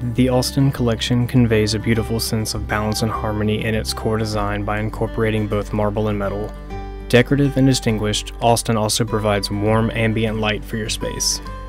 The Alston collection conveys a beautiful sense of balance and harmony in its core design by incorporating both marble and metal. Decorative and distinguished, Alston also provides warm ambient light for your space.